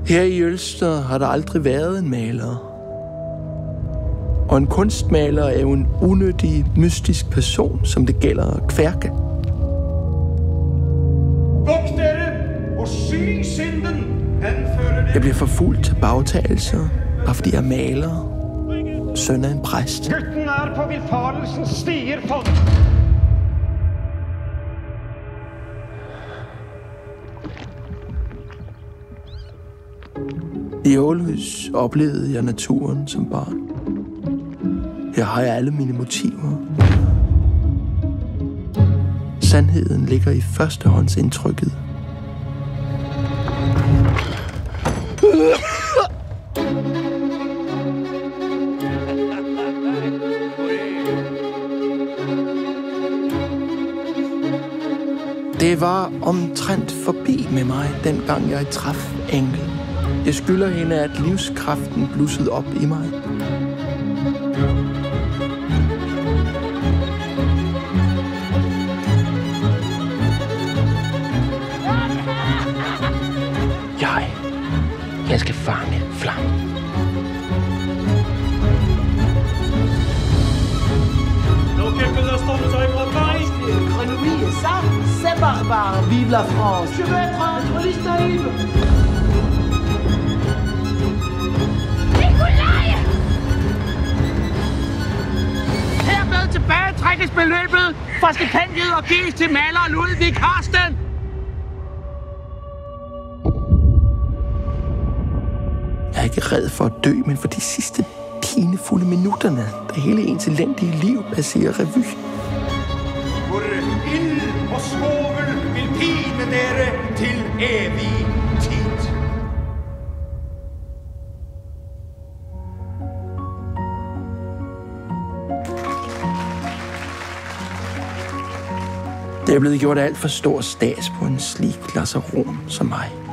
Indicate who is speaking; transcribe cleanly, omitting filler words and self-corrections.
Speaker 1: Her i Ølster har der aldrig været en maler. Og en kunstmaler er jo en unødig, mystisk person, som det gælder at kværke. Jeg bliver forfulgt til bagtagelser, bare fordi jeg er maler. Søn af en præst.
Speaker 2: Gutten er på vildfarelsens stier for...
Speaker 1: I Ålhus oplevede jeg naturen som barn. Her har jeg alle mine motiver. Sandheden ligger i førstehåndsindtrykket. Det var omtrent forbi med mig, dengang jeg traf Engel. Jeg skylder hende, at livskraften blussede op i mig. Jeg skal fange flammen.
Speaker 3: Grenouille, ça, c'est barbare. Vive la France. Je veux être un troliste naïve.
Speaker 4: Hermed tilbagetrækkes beløbet fra stipendiet og gives til maler Ludvig Carsten.
Speaker 1: Jeg er ikke red for at dø, men for de sidste pinefulde minutterne, da hele ens elendige liv passerer revy.
Speaker 2: Hvor ild og svovel vil pine dere til evig tid.
Speaker 1: Det er blevet gjort alt for stor stas på en slik lasaron som mig.